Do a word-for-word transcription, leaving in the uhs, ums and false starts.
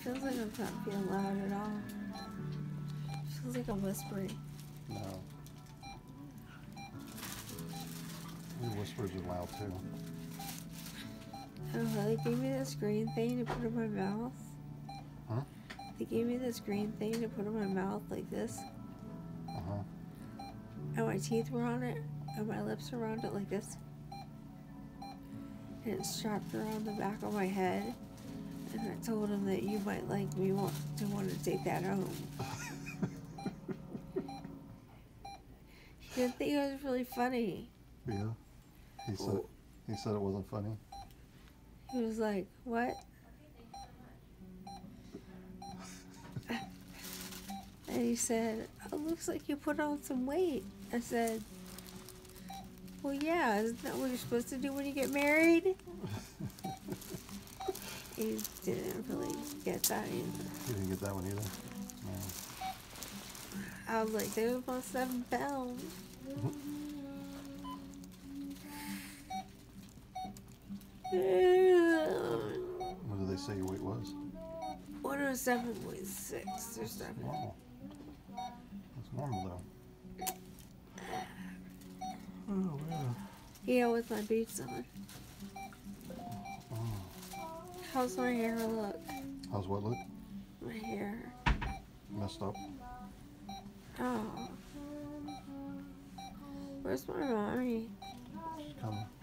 Feels like I'm not being loud at all. Feels like I'm whispering. No. Your whispers are loud too. Oh, they gave me this green thing to put in my mouth. Huh? They gave me this green thing to put in my mouth like this. Uh-huh. And my teeth were on it, and my lips were around it like this. And it's strapped around the back of my head. And I told him that you might like me want to want to take that home. He didn't think it was really funny. Yeah. He said Oh. he said it wasn't funny. He was like, what? And he said, oh, looks like you put on some weight. I said, well, yeah, isn't that what you're supposed to do when you get married? He didn't really get that either. You didn't get that one either? No. I was like, there's about seven pounds. What did they say your weight was? one oh seven point six or That's seven. normal. That's normal though. Oh, yeah. Yeah, with my boots on. Oh. How's my hair look? How's what look? My hair. Messed up. Oh. Where's my mommy? She's coming.